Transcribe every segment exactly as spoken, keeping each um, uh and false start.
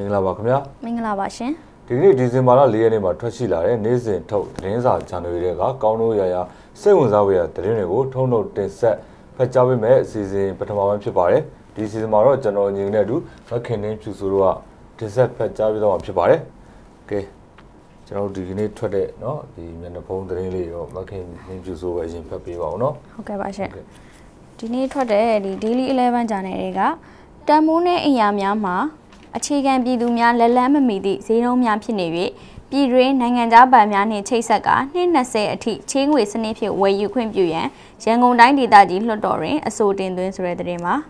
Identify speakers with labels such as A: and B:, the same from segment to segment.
A: င်္ဂလာပါခင်ဗျာ
B: မင်္ဂလာပါရှင်
A: ဒီနေ့ဒီဇင်ဘာလ၄ရက်နေ့မှာထွက်ရှိလာတဲ့နေ့စဉ်ထုတ်သတင်းစာဂျာနယ်တွေကကောင်းလို့ရရစိတ်ဝင်စားဖွယ်သတင်းတွေကိုထုံးထုတ်တင်ဆက်ဖတ်ကြားပေးမယ်အစီအစဉ်ပထမပိုင်းဖြစ်ပါတယ်ဒီစီဇန်မှာတော့ကျွန်တော်ညီနဲ့အတူမခင်နှင်းဖြူဆိုတို့ကတင်ဆက်ဖတ်ကြားပေးတော့မှာဖြစ်ပါတယ်ကဲကျွန်တော်ဒီကနေ့ထွက်တဲ့เนาะဒီမျက်နှာဖုံးသတင်းလေးတော့မခင်နှင်းဖြူဆိုပဲအရင်ဖတ်ပေးပါအောင်เนาะ
B: ဟုတ်ကဲ့ပါရှင်ဒီနေ့ထွက်တဲ့ဒီ Daily အလက်ဗန် ဂျာနယ်တွေကတန်မိုးနဲ့အင်ယာများမှာအခြေခံပြည်သူများလက်လန်းမမီသည့်ဈေးနှုန်းများဖြစ်နေ၍ပြည်တွင်းနိုင်ငံခြားဗန်များနှင့်ချိတ်ဆက်ကနှစ်၂၀အထိချေးငွေစနစ်ဖြင့်ဝယ်ယူခွင့်ပြုရန်ရန်ကုန်တိုင်းဒေသကြီးလွှတ်တော်တွင်အဆိုတင်သွင်းဆိုတဲ့သတင်းမှာ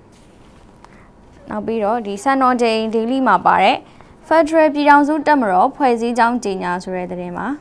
B: နောက်ပြီးတော့ဒီစံတော်ချိန် Daily မှာပါတဲ့ Federal ပြည်ထောင်စုတပ်မတော်ဖွဲ့စည်းကြောင်းကြေညာဆိုတဲ့သတင်းမှာ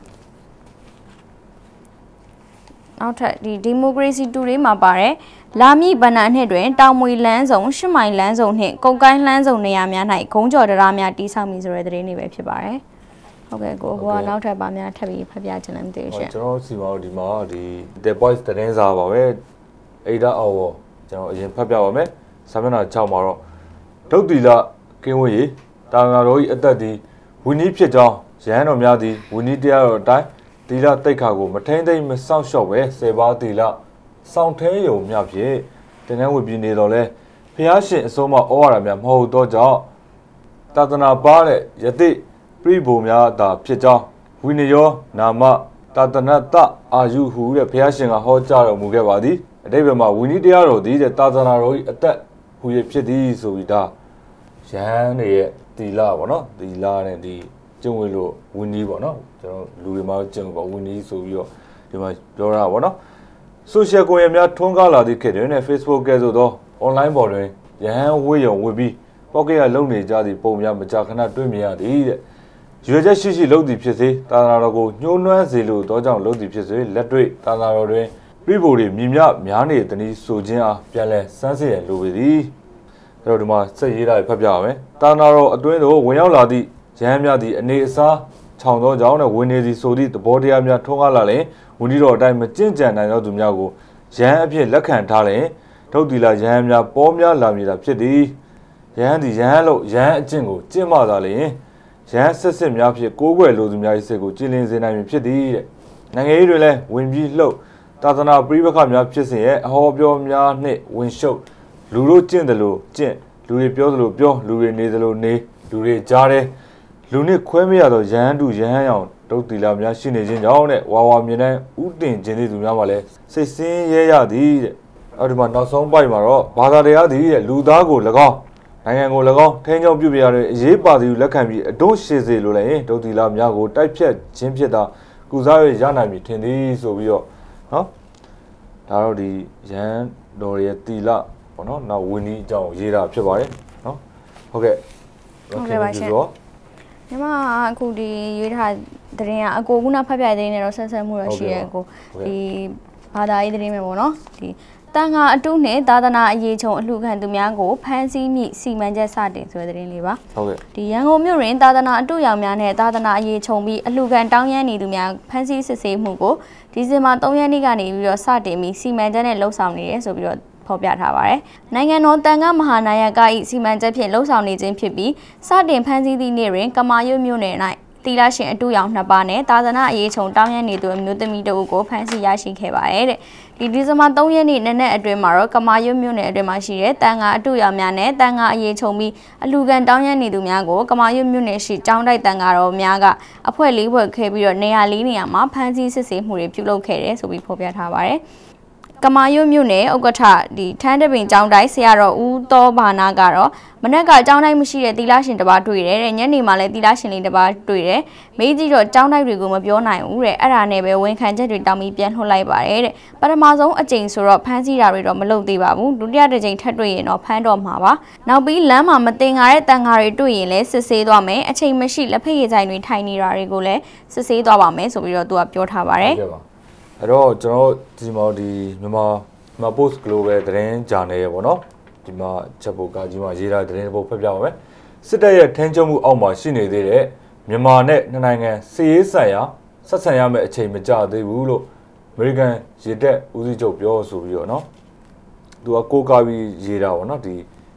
B: နောက်ထပ်ဒီ Democracy Today မှာပါတဲ့လာမည့်ဗဏ္ဍာနှစ်တွင်တောင်မွေလန်းဆောင်ရှစ်မိုင်လန်းဆောင်နှင့်ကုတ်ကိုင်းလန်းဆောင်နေရာများ၌ဂုံးကြော်တရားများတိစောက်မည်ဆိုတဲ့သတင်းတွေပဲဖြစ်ပါတယ်ဟုတ်ကဲ့ကိုကနောက်ထပ်ပါများထပ်ပြီးဖတ်ပြချင်တယ်မသိဘူးရှင်
A: ကျွန်တော်စီမှာဒီမှာဒီ The Voice သတင်းစာပါပဲအဲ့ဒါအော်ကျွန်တော်အရင်ဖတ်ပြပါမယ်စာမျက်နှာ၆မှာတော့ဒုတ်တီလကင်းဝေးတာငါတော်၏အသက်သည်ဝီနီးဖြစ်ကြောင်းရဟန်းတော်များသည်ဝီနီးတရားတော်အတိုင်းတီလတိတ်ခါကိုမထိန်သိမ်းမစောင့်ရှောက်ပဲစေပါတီလဆောင်ထဲယုံမြဖြင့်တင်နှဲဝပြနေတော်လဲဖျားရှင်အစိုးမဩဝါဒများမဟုတ်တော့ကြောင့်သာသနာပါတဲ့ယတိပြိဘုံများသာဖြစ်ကြောင်းဝိနယောနာမသာသနာတအာယုဟုတဲ့ဖျားရှင်ကဟောကြားတော်မူခဲ့ပါသည်အတိပ္ပယ်မှာဝိနည်းတရားတော်သည်တဲ့သာသနာတော်၏အသက်ဟူ၍ဖြစ်သည်ဆိုပြီးဒါရဟန်းတွေရဲ့တီလာပေါ့နော်တီလာနဲ့ဒီကျင့်ဝတ်လို့ဝိနည်းပေါ့နော်ကျွန်တော်လူတွေမှာကျင့်ပေါ့ဝိနည်းဆိုပြီးတော့ဒီမှာပြောတာပေါ့နော်ဆိုရှယ်ကွန်ရက်များထွန်းကားလာသည့်ခေတ်တွင်နဲ့ Facebook ကဲ့သို့သော online ပေါ်တွင်ရဟန်းဝေးရုံဝေပြီးပေါက်ကရလုံနေကြသည့်ပုံများမကြာခဏတွေ့မြင်ရသည်တဲ့ရွေချက်ရှိရှိလုပ်သည်ဖြစ်စေသာသနာတော်ကိုညှိုးနှွမ်းစေလိုသောကြောင့်လုပ်သည်ဖြစ်စေလက်တွေ့သာသနာတော်တွင်ပြည်ပေါ်တွေမြင်မြများနေသည်နည်းဆိုခြင်းအားပြန်လည်စမ်းစစ်ရလိုပေသည်အဲ့တော့ဒီမှာစက်ရေးတာဖတ်ပြရမယ်သာသနာတော်အတွင်းသို့ဝင်ရောက်လာသည့်ရဟန်းများသည့်အနေအစားခြောင်သောကြောင့်နဲ့ဝင်နေသည်ဆိုသည့်သဘောတရားများထွန်းကားလာလျင်ဝန်ကြီးတော်အတိုင်းမကျင့်ကြံနိုင်သောသူများကိုရဟန်းအဖြစ်လက်ခံထားလျင်ဒုတ်တီလာရဟန်းများပေါ်များလာမည်သာဖြစ်သည်ရဟန်းသည်ရဟန်းလို့ရဟန်းအကျင့်ကိုကျင့်မှသာလျင်ရဟန်းဆက်စစ်များဖြင့်ကိုးကွယ်လိုသူများ၏စိတ်ကိုကြည်လင်စေနိုင်မည်ဖြစ်သည်တဲ့နိုင်ငံရေးတွေလည်းဝင်ပြီးလှုပ်သာသနာပြိပခများဖြစ်စဉ်ရဲ့အဟောပြောများနှင့်ဝင်ရှုပ်လူတို့ကျင့်တယ်လို့ကျင့်လူတွေပြောတယ်လို့ပြောလူတွေနေတယ်လို့နေလူတွေကြားတယ်လူနဲ့ခွဲမရတော့ရဟန်းတူရဟန်းအောင်ဒုတ်တီလာများရှိနေခြင်းကြောင့်တဲ့ဝါဝါမြင်တဲ့ဥတင်ခြင်းတွေသူများမှလည်းစိတ်ဆင်းရဲရသည်တဲ့အဲ့ဒီမှာနောက်ဆုံးပိုက်မှာတော့ဘာသာတရားသည်တဲ့လူသားကို၎င်းနိုင်ငံကို၎င်းထိန်းချုပ်ပြုပြရတဲ့အရေးပါသည်လက်ခံပြီးအဒုရှေစေလိုလည်းဒုတ်တီလာများကိုတိုက်ဖြတ်ခြင်းဖြစ်တာကုစားရရနိုင်ပြီထင်သည်ဆိုပြီးတော့နော်ဒါတော့ဒီရန်တော်ရဲ့တီလာပေါ့နော်နောက်ဝင်းကြီးအကြောင်းရေးတာဖြစ်ပါတယ်နော်ဟုတ်ကဲ့
B: ဟုတ်ကဲ့ပါရှင်ညီမအခုဒီရွေးထားသတင်းကအကိုကဖတ်ပြသတင်းနဲ့တော့ဆက်ဆက်မှုတော့ရှိရဲ့အကိုဒီဘာသာရေးသတင်းပဲပေါ့နော်ဒီတန်ခါအတုနဲ့သာသနာအရေးချုံအလှခံသူများကိုဖမ်းဆီးမိစီမံချက်စတင်ဆိုတဲ့သတင်းလေးပါ
A: ဟုတ်ကဲ့
B: ဒီရန်ကုန်မြို့တွင်သာသနာအတုရောင်များနဲ့သာသနာအရေးချုံပြီးအလှခံတောင်းရမ်းနေသူများဖမ်းဆီးစစ်ဆေးမှုကိုဒီဇင်ဘာ၃ရက်နေ့ကနေပြီးတော့စတင်ပြီးစီမံချက်နဲ့လှုပ်ဆောင်နေရဲဆိုပြီးတော့ဖော်ပြထားပါတယ်။နိုင်ငံတော်တန်ခါမဟာနာယက၏စီမံချက်ဖြင့်လှုပ်ဆောင်နေခြင်းဖြစ်ပြီးစတင်ဖမ်းဆီးသည့်နေ့တွင်ကမာရွတ်မြို့နယ်၌တီလာရှင်အတူရောင်နှစ်ပါးနဲ့သာသနာအရေးချုံတောင်းရနေသူအမျိုးသမီးတို့ကိုဖမ်းဆီးရရှိခဲ့ပါတယ်တဲ့။ဒီဒီဇင်ဘာ၃ရက်နေ့နက်နက်အတွင်းမှာတော့ကမာရွတ်မြို့နယ်အတွင်းမှာရှိတဲ့တန်ခါအတူရောင်များနဲ့တန်ခါအရေးချုံပြီးအလူကန်တောင်းရနေသူများကိုကမာရွတ်မြို့နယ်ရှိကျောင်းတိုက်တန်ခါတော်များကအဖွဲ့လေးဖွဲ့ခဲပြီးတော့နေရာလေးနေရာမှာဖမ်းဆီးစစ်ဆေးမှုတွေပြုလုပ်ခဲ့တယ်ဆိုပြီးဖော်ပြထားပါတယ်။ကမာရွတ်မြို့နယ်ဥက္ကဋ္ဌဒီထန်းတပင်ကျောင်းတိုင်းဆရာတော်ဦးသောဘာနာကတော့မနက်ကကျောင်းတိုင်းမရှိတဲ့သီလရှင်တစ်ပါးတွေ့တယ်တဲ့ညနေမှာလည်းသီလရှင်လေးတစ်ပါးတွေ့တယ်မေးကြည့်တော့ကျောင်းတိုင်းတွေကိုမပြောနိုင်ဘူးတဲ့အဲ့ဒါနဲ့ပဲဝန်ခံချက်တွေတောင်းပြီးပြန်လှုပ်လိုက်ပါတယ်တဲ့ပထမဆုံးအကြိမ်ဆိုတော့ဖမ်းဆီးတာတွေတော့မလုပ်သေးပါဘူးဒုတိယတစ်ကြိမ်ထပ်တွေ့ရင်တော့ဖမ်းတော့မှာပါနောက်ပြီးလမ်းမှာမတင်ကားတဲ့တန်ခါတွေတွေ့ရင်လည်းစစ်ဆေးသွားမယ်အချိန်မရှိလက်ဖက်ရည်ဆိုင်တွေထိုင်နေတာတွေကိုလည်းစစ်ဆေးသွားပါမယ်ဆိုပြီးတော့သူကပြောထားပါတယ်
A: အဲ့တော့ကျွန်တော်ဒီမှာဒီမြန်မာမြန်မာ post global သတင်းဂျာနယ်ရပေါ့နော်ဒီမှာချက်ပုတ်ကကြီးမှာရေးထားတဲ့သတင်းတစ်ပုဒ်ဖတ်ပြပါမယ်စစ်တပ်ရဲ့ထန်းချုပ်မှုအောက်မှာရှိနေသေးတဲ့မြန်မာနဲ့နှစ်နိုင်ငံစစ်ရေးဆိုင်ရာဆက်ဆံရမယ့်အချိန်မကျသေးဘူးလို့အမေရိကန်ရေတပ်ဦးစီးချုပ်ပြောဆိုပြီးတော့နော်သူကကိုးကားပြီးရေးတာပေါ့နော်ဒီ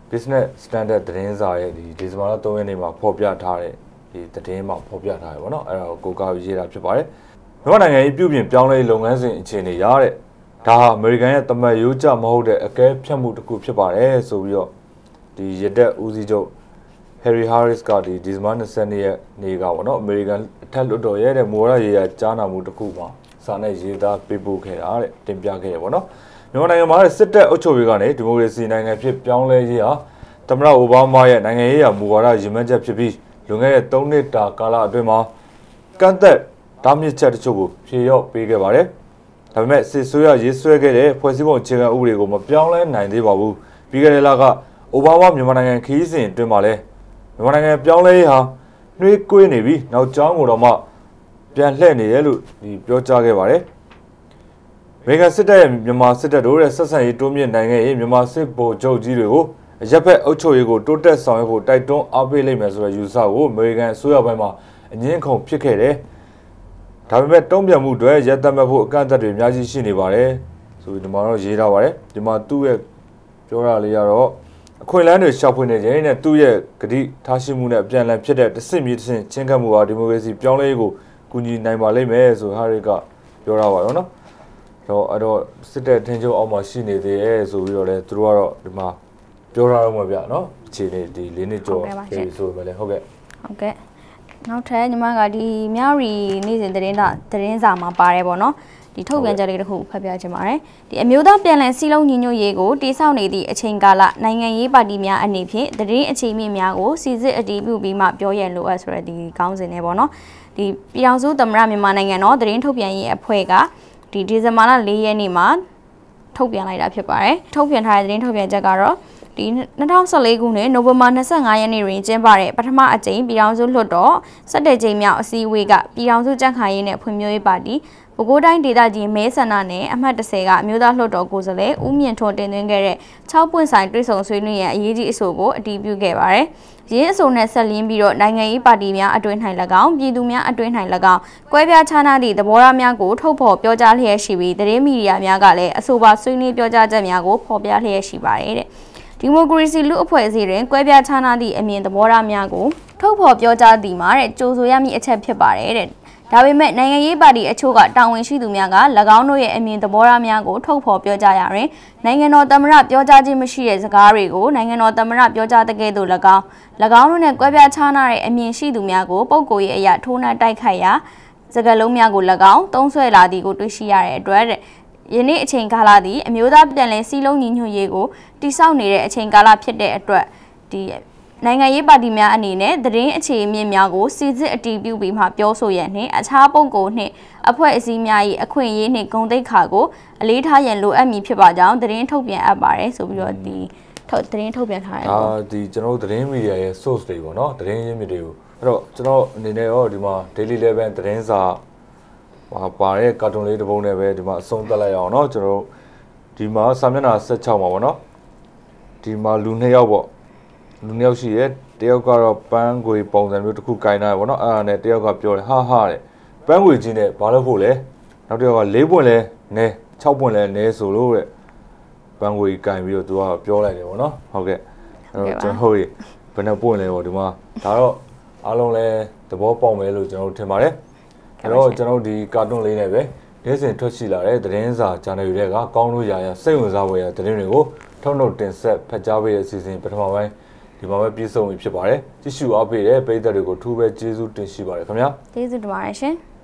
A: business standard သတင်းစာရဲ့ဒီဒီဇင်ဘာလသုံးရက်နေ့မှာဖော်ပြထားတဲ့ဒီသတင်းမှာဖော်ပြထားတယ်ပေါ့နော်အဲ့ဒါကိုကိုကာရေးတာဖြစ်ပါတယ်မြန်မာနိုင်ငံရေးပြုပြင်ပြောင်းလဲလုပ်ငန်းစဉ်အခြေအနေရတဲ့ဒါဟာအမေရိကန်ရဲ့တမန်ရိုးကျမဟုတ်တဲ့အကဲဖြတ်မှုတစ်ခုဖြစ်ပါတယ်ဆိုပြီးတော့ဒီရတက်ဦးစီးချုပ် Harry Harris ကဒီဒီဇင်ဘာနှစ်ရက်နေ့ကပေါ့နော်အမေရိကန်အထက်လွှတ်တော်ရဲ့တဲ့မူဝါဒရေးရာကြားနာမှုတစ်ခုမှာစာနဲ့ရေးသားပေးပို့ခဲ့တာတဲ့တင်ပြခဲ့ရပေါ့နော်မြန်မာနိုင်ငံမှာစစ်တပ်အုပ်ချုပ်ရေးကနေဒီမိုကရေစီနိုင်ငံဖြစ်ပြောင်းလဲရေးဟာသမ္မတအိုဘားမားရဲ့နိုင်ငံရေးရာမူဝါဒရည်မှန်းချက်ဖြစ်ပြီးလွန်ခဲ့တဲ့သုံးနှစ်တာကာလအတွင်းမှာကန့်သက်တားမြစ်ချက်တချို့ကိုဖြေလျော့ပေးခဲ့ပါတယ်။ဒါပေမဲ့စစ်ဆိုးရရေးဆွဲခဲ့တဲ့ဖွဲ့စည်းပုံအခြေခံဥပဒေကိုမပြောင်းလဲနိုင်သေးပါဘူး။ပြီးခဲ့တဲ့လကအိုဘားမားမြန်မာနိုင်ငံခရီးစဉ်အတွင်းမှာလည်းမြန်မာနိုင်ငံပြောင်းလဲရေးဟာနှွေးကွေးနေပြီးနောက်ကျောင်းကိုတော့မှပြန်လှည့်နေတယ်လို့ဒီပြောကြားခဲ့ပါတယ်။အမေရိကန်စစ်တပ်ရဲ့မြန်မာစစ်တပ်တို့ရဲ့ဆက်ဆံရေးတိုးမြင့်နိုင်ခဲ့ရင်မြန်မာစစ်ဗိုလ်ချုပ်ကြီးတွေကိုအရက်ဖက်အုပ်ချုပ်ရေးကိုတိုးတက်ဆောင်ရွက်ဖို့တိုက်တွန်းအားပေးလိုက်မယ်ဆိုတဲ့ယူဆကိုအမေရိကန်အစိုးရပိုင်းမှာအငင်းခုန်ဖြစ်ခဲ့တယ်။ဒါပေမဲ့တုံ့ပြန်မှုတွေရက်သက်မဲ့ဖို့အကန့်အသတ်တွေအများကြီးရှိနေပါတယ်ဆိုပြီးဒီမှာတော့ရေးထားပါတယ်။ဒီမှာသူ့ရဲ့ပြောရလေးကတော့အခွင့်အလမ်းတွေရှောက်ဖွင့်နေခြင်းနဲ့သူ့ရဲ့ဂတိထားရှိမှုနဲ့အပြန်အလှန်ဖြစ်တဲ့တဆင့်မြေတဆင့်ချင်းကပ်မှုဟာဒီမိုကရေစီပြောင်းလဲရေးကိုကူညီနိုင်ပါလိမ့်မယ်ဆိုဟာရီကပြောတာပါရောနော်။တော့အဲ့တော့စစ်တပ်ထင်းချုပ်အောက်မှာရှိနေသေးရဲ့ဆိုပြီးတော့လေသူတို့ကတော့ဒီမှာပြောရအောင်မဗျာနော်အခြေအနေဒီလေးနှစ်ကျော်ပြီဆိုပဲလေဟုတ်ကဲ့
B: ဟုတ်ကဲ့နောက်ထပ်ညီမကဒီမြောက်ရီနေ့စဉ်သတင်းစာသတင်းစာမှာပါတယ်ပေါ့နော်ဒီထုတ်ပြန်ချက်လေးတစ်ခုဖတ်ပြချင်ပါတယ်ဒီအမျိုးသားပြန်လည်စည်းလုံးညီညွတ်ရေးကိုတိစောက်နေသည့်အချိန်ကာလနိုင်ငံရေးပါတီများအနေဖြင့်သတင်းအခြေမြင့်များကိုစီစစ်အတည်ပြုပြီးမှပြောရလိုအပ်ဆိုတဲ့ဒီခေါင်းစဉ်နဲ့ပေါ့နော်ဒီပြည်ထောင်စုသမ္မတမြန်မာနိုင်ငံတော်သတင်းထုတ်ပြန်ရေးအဖွဲ့ကဒီဒီဇင်ဘာလ၄ရက်နေ့မှာထုတ်ပြန်လိုက်တာဖြစ်ပါတယ်ထုတ်ပြန်ထားတဲ့သတင်းထုတ်ပြန်ချက်ကတော့ဒီ၂၀၁၄ခုနှစ်နိုဝင်ဘာ၂၅ရက်နေ့တွင်ကျင်းပတဲ့ပထမအကြိမ်ပြည်ထောင်စုလွှတ်တော်၁၁ကြိမ်မြောက်အစည်းအဝေးကပြည်ထောင်စုကြံ့ခိုင်ရေးနဲ့ဖွံ့ဖြိုးရေးပါတီပဲခူးတိုင်းဒေသကြီးမဲဆန္ဒနယ်အမှတ်၁၀ကအမျိုးသားလွှတ်တော်ကိုယ်စားလှယ်ဦးမြင့်ထွန်းတင်သွင်းခဲ့တဲ့၆ပွင့်ဆိုင်တွဲဆုံဆွေးနွေးရန်အရေးကြီးအဆိုကိုအတည်ပြုခဲ့ပါတယ်။ရင်းအဆိုနဲ့ဆက်လင်းပြီးတော့နိုင်ငံရေးပါတီများအတွင်း၌၎င်းပြည်သူများအတွင်း၌၎င်းကွဲပြားခြားနားသည့်သဘောထားများကိုထုတ်ဖော်ပြောကြားလျက်ရှိပြီးသတင်းမီဒီယာများကလည်းအဆိုပါဆွေးနွေးပြောကြားချက်များကိုဖော်ပြလျက်ရှိပါတယ်တဲ့။ဒီမိုကရေစီလူအဖွဲ့အစည်းတွင်ကွဲပြားခြားနားသည့်အမြင်သဘောထားများကိုထုတ်ဖော်ပြောကြားသည်မှာတဲ့ကြိုဆိုရမည့်အချက်ဖြစ်ပါတယ်တဲ့ဒါပေမဲ့နိုင်ငံရေးပါတီအချို့ကတာဝန်ရှိသူများက၎င်းတို့ရဲ့အမြင်သဘောထားများကိုထုတ်ဖော်ပြောကြားရရင်နိုင်ငံတော်သမ္မတပြောကြားခြင်းမရှိတဲ့စကားတွေကိုနိုင်ငံတော်သမ္မတပြောကြားတဲ့ကဲ့သို့၎င်း၎င်းတို့နဲ့ကွဲပြားခြားနားတဲ့အမြင်ရှိသူများကိုပုံကိုယ်ရေးအရာထိုးနှက်တိုက်ခိုက်ရာစကားလုံးများကို၎င်းသုံးဆွဲလာသည်ကိုတွေ့ရှိရတဲ့အတွက်ယနေ့အချိန်ကာလသည်အမျိုးသားပြန်လည်စည်းလုံးညီညွတ်ရေးကိုတိစောက်နေတဲ့အချိန်ကာလဖြစ်တဲ့အတွက်ဒီနိုင်ငံရေးပါတီများအနေနဲ့သတင်းအခြေအမြင့်များကိုစီစစ်အတည်ပြုပြီးမှပြောဆိုရန်နှင့်အခြားပုံကိုနှင့်အဖွဲ့အစည်းများ၏အခွင့်အရေးနှင့်ဂုဏ်သိက္ခာကိုအလေးထားရန်လိုအပ်မည်ဖြစ်ပါကြောင်းသတင်းထုတ်ပြန်အပ်ပါတယ်ဆိုပြီးတော့ဒီထုတ်သတင်းထုတ်ပြန်ထားတယ်
A: ဒါဒီကျွန်တော်တို့သတင်းမီဒီယာရဲ့ source တွေပေါ့နော်သတင်းရင်းမြစ်တွေကိုအဲ့တော့ကျွန်တော်အနေနဲ့ရောဒီမှာ daily level သတင်းစာပါပါတဲ့ကာတွန်းလေးတစ်ပုံနဲ့ပဲဒီမှာအဆုံးသတ်လိုက်အောင်เนาะကျွန်တော်ဒီမှာစာမျက်နှာ၁၆မှာပေါ့เนาะဒီမှာလူနှစ်ယောက်ပေါ့လူနှစ်ယောက်ရှိရဲတယောက်ကတော့ပန်းခွေပုံစံမျိုးတစ်ခုကင်ထားတယ်ပေါ့เนาะအဲ့ဒါနဲ့တယောက်ကပြောတယ်ဟာဟာတဲ့ပန်းခွေကြီးနဲ့ဘာလို့ဖို့လဲနောက်တစ်ယောက်က၄ပွင့်လဲနဲ၆ပွင့်လဲနဲဆိုလို့တဲ့ပန်းခွေကင်ပြီးတော့သူကပြောလိုက်တယ်ပေါ့เนาะဟုတ်ကဲ့အဲ့တော့ကျွန်တော်ဟုတ်ရေဘယ်နှပွင့်လဲပေါ့ဒီမှာဒါတော့အားလုံးလဲသဘောပေါက်မယ်လို့ကျွန်တော်ထင်ပါတယ်အဲ့တော့ကျွန်တော်ဒီကာတွန်းလေးနဲ့ပဲနေ့စဉ်ထွက်ရှိလာတဲ့သတင်းစာဂျာနယ်တွေကကောင်းလို့ရာရစိတ်ဝင်စားဖွယ်ရာသတင်းတွေကိုထုတ်နှုတ်တင်ဆက်ဖတ်ကြားပေးတဲ့အစီအစဉ်ပထမပိုင်းဒီမှာပဲပြည့်စုံပြီဖြစ်ပါတယ်ကြည့်ရှုအားပေးတဲ့ပရိသတ်တွေကိုထူးပဲကျေးဇူးတင်ရှိပါတယ်ခင်ဗျာ
B: ကျေးဇူးတင်ပါတယ်ရှင်